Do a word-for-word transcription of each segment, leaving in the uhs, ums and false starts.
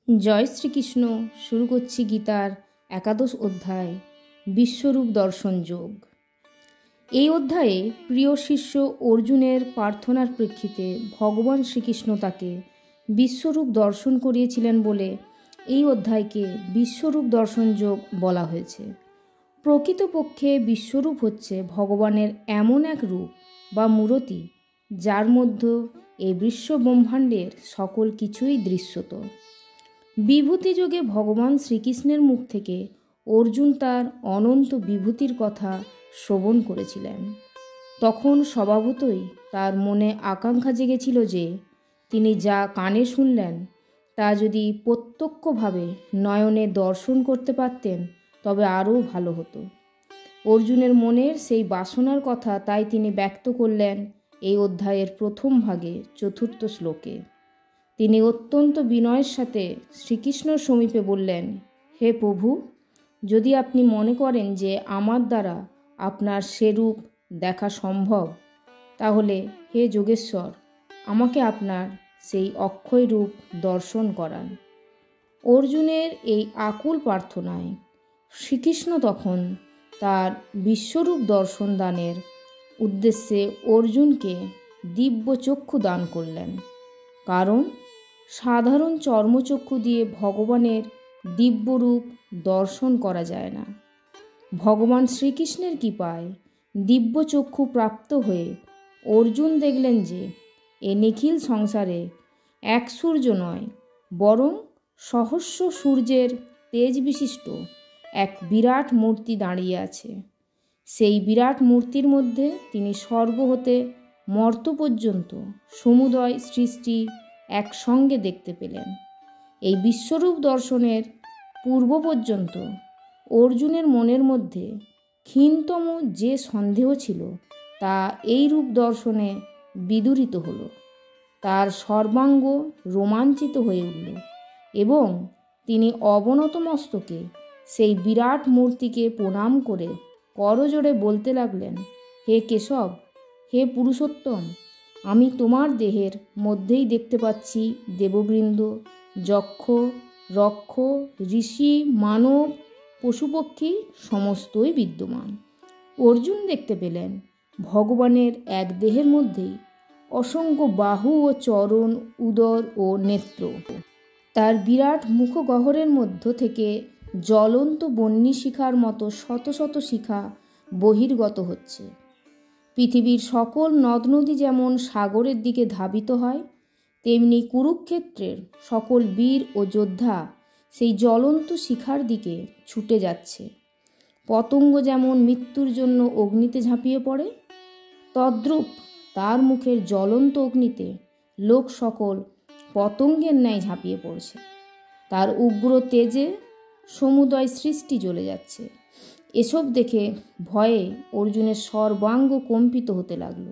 জয় শ্রীকৃষ্ণ। শুরু করছি গীতার একাদশ অধ্যায় বিশ্বরূপ দর্শন যোগ। এই অধ্যায়ে প্রিয় শিষ্য অর্জুনের প্রার্থনার প্রেক্ষিতে ভগবান শ্রীকৃষ্ণ তাকে বিশ্বরূপ দর্শন করিয়েছিলেন বলে এই অধ্যায়কে বিশ্বরূপ দর্শন যোগ বলা হয়েছে। প্রকৃতপক্ষে বিশ্বরূপ হচ্ছে ভগবানের এমন এক রূপ বা মূরতি যার মধ্যে এই বিশ্ব ব্রহ্মাণ্ডের সকল কিছুই দৃশ্যত। বিভূতি যোগে ভগবান শ্রীকৃষ্ণের মুখ থেকে অর্জুন তার অনন্ত বিভূতির কথা শ্রবণ করেছিলেন। তখন স্বভাবতই তার মনে আকাঙ্ক্ষা জেগেছিল যে তিনি যা কানে শুনলেন তা যদি প্রত্যক্ষভাবে নয়নে দর্শন করতে পারতেন তবে আরও ভালো হতো। অর্জুনের মনের সেই বাসনার কথা তাই তিনি ব্যক্ত করলেন এই অধ্যায়ের প্রথম ভাগে চতুর্থ শ্লোকে। তিনি অত্যন্ত বিনয়ের সাথে শ্রীকৃষ্ণর সমীপে বললেন, হে প্রভু, যদি আপনি মনে করেন যে আমার দ্বারা আপনার সেরূপ দেখা সম্ভব, তাহলে হে যোগেশ্বর, আমাকে আপনার সেই অক্ষয় রূপ দর্শন করান। অর্জুনের এই আকুল প্রার্থনায় শ্রীকৃষ্ণ তখন তার বিশ্বরূপ দর্শন দানের উদ্দেশ্যে অর্জুনকে দিব্য চক্ষু দান করলেন। কারণ সাধারণ চর্মচক্ষু দিয়ে ভগবানের দিব্যরূপ দর্শন করা যায় না। ভগবান শ্রীকৃষ্ণের কৃপায় দিব্য চক্ষু প্রাপ্ত হয়ে অর্জুন দেখলেন যে এ নিখিল সংসারে এক সূর্য নয়, বরং সহস্র সূর্যের তেজ বিশিষ্ট এক বিরাট মূর্তি দাঁড়িয়ে আছে। সেই বিরাট মূর্তির মধ্যে তিনি স্বর্গ হতে মর্ত পর্যন্ত সমুদয় সৃষ্টি একসঙ্গে দেখতে পেলেন। এই বিশ্বরূপ দর্শনের পূর্ব পর্যন্ত অর্জুনের মনের মধ্যে ক্ষীণতম যে সন্দেহ ছিল তা এই রূপ দর্শনে বিদূরিত হলো। তার সর্বাঙ্গ রোমাঞ্চিত হয়ে উঠল এবং তিনি অবনত মস্তকে সেই বিরাট মূর্তিকে প্রণাম করে করজোড়ে বলতে লাগলেন, হে কেশব, হে পুরুষোত্তম, আমি তোমার দেহের মধ্যেই দেখতে পাচ্ছি দেববৃন্দ, যক্ষ, রক্ষ, ঋষি, মানব, পশুপক্ষী সমস্তই বিদ্যমান। অর্জুন দেখতে পেলেন ভগবানের এক দেহের মধ্যেই অসংখ্য বাহু ও চরণ, উদর ও নেত্র। তার বিরাট মুখগহ্বরের মধ্য থেকে জ্বলন্ত বহ্নি শিখার মতো শত শত শিখা বহির্গত হচ্ছে। পৃথিবীর সকল নদ নদী যেমন সাগরের দিকে ধাবিত হয়, তেমনি কুরুক্ষেত্রের সকল বীর ও যোদ্ধা সেই জ্বলন্ত শিখার দিকে ছুটে যাচ্ছে। পতঙ্গ যেমন মৃত্যুর জন্য অগ্নিতে ঝাঁপিয়ে পড়ে, তদ্রূপ তার মুখের জ্বলন্ত অগ্নিতে লোক সকল পতঙ্গের ন্যায় ঝাঁপিয়ে পড়ছে। তার উগ্র তেজে সমুদয় সৃষ্টি জ্বলে যাচ্ছে। এসব দেখে ভয়ে অর্জুনের সর্বাঙ্গ কম্পিত হতে লাগল।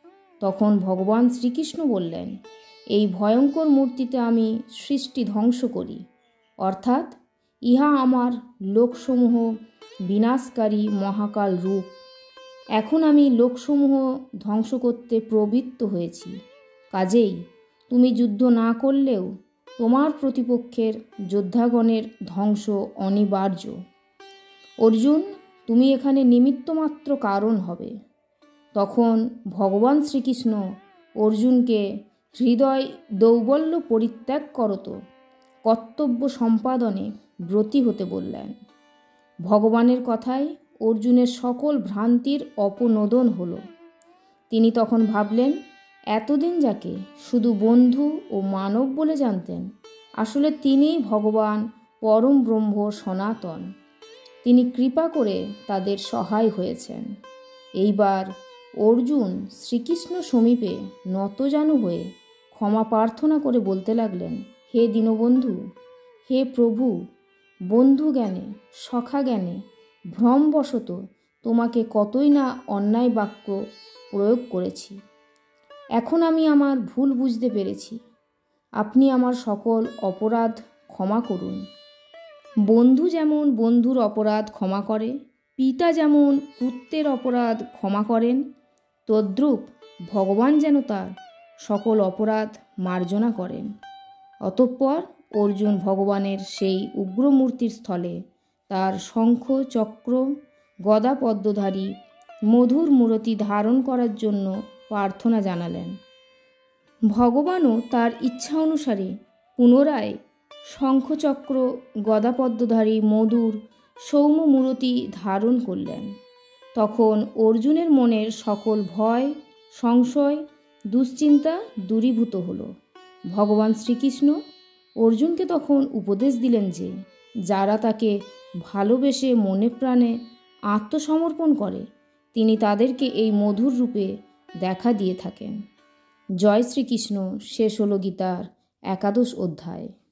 তখন ভগবান শ্রীকৃষ্ণ বললেন, এই ভয়ঙ্কর মূর্তিতে আমি সৃষ্টি ধ্বংস করি, অর্থাৎ ইহা আমার লোকসমূহ বিনাশকারী মহাকাল রূপ। এখন আমি লোকসমূহ ধ্বংস করতে প্রবৃত্ত হয়েছি। কাজেই তুমি যুদ্ধ না করলেও তোমার প্রতিপক্ষের যোদ্ধাগণের ধ্বংস অনিবার্য। অর্জুন, তুমি এখানে নিমিত্তমাত্র কারণ হবে। তখন ভগবান শ্রীকৃষ্ণ অর্জুনকে হৃদয় দৌর্বল্য পরিত্যাগ করত কর্তব্য সম্পাদনে ব্রতী হতে বললেন। ভগবানের কথায় অর্জুনের সকল ভ্রান্তির অপনোদন হলো। তিনি তখন ভাবলেন, এতদিন যাকে শুধু বন্ধু ও মানব বলে জানতেন, আসলে তিনিই ভগবান পরম ব্রহ্ম সনাতন। তিনি কৃপা করে তাদের সহায় হয়েছেন। এইবার অর্জুন শ্রীকৃষ্ণ সমীপে নতজানু হয়ে ক্ষমা প্রার্থনা করে বলতে লাগলেন, হে দীনবন্ধু, হে প্রভু, বন্ধু জ্ঞানে, সখা জ্ঞানে ভ্রমবশত তোমাকে কতই না অন্যায় বাক্য প্রয়োগ করেছি। এখন আমি আমার ভুল বুঝতে পেরেছি। আপনি আমার সকল অপরাধ ক্ষমা করুন। বন্ধু যেমন বন্ধুর অপরাধ ক্ষমা করে, পিতা যেমন পুত্রের অপরাধ ক্ষমা করেন, তদ্রূপ ভগবান যেন তার সকল অপরাধ মার্জনা করেন। অতঃপর অর্জুন ভগবানের সেই উগ্রমূর্তির স্থলে তার শঙ্খ চক্র গদা পদ্মধারী মধুর মূরতি ধারণ করার জন্য প্রার্থনা জানালেন। ভগবানও তার ইচ্ছা অনুসারে পুনরায় শঙ্খচক্র গদাপদ্মধারী মধুর সৌম্য মূরতি ধারণ করলেন। তখন অর্জুনের মনের সকল ভয় সংশয় দুশ্চিন্তা দূরীভূত হল। ভগবান শ্রীকৃষ্ণ অর্জুনকে তখন উপদেশ দিলেন যে যারা তাকে ভালোবেসে মনে প্রাণে আত্মসমর্পণ করে তিনি তাদেরকে এই মধুর রূপে দেখা দিয়ে থাকেন। জয় শ্রীকৃষ্ণ। শেষ হলো গীতার একাদশ অধ্যায়।